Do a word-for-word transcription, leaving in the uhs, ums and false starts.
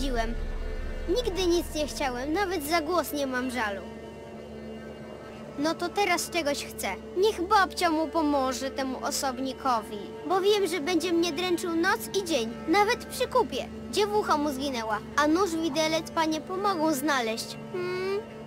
wróciłem. Nigdy nic nie chciałem, nawet za głos nie mam żalu. No to teraz czegoś chcę. Niech babcia mu pomoże, temu osobnikowi. Bo wiem, że będzie mnie dręczył noc i dzień, nawet przy kupie. Dziewucha mu zginęła, a nóż widelec panie pomogą znaleźć. Hmm,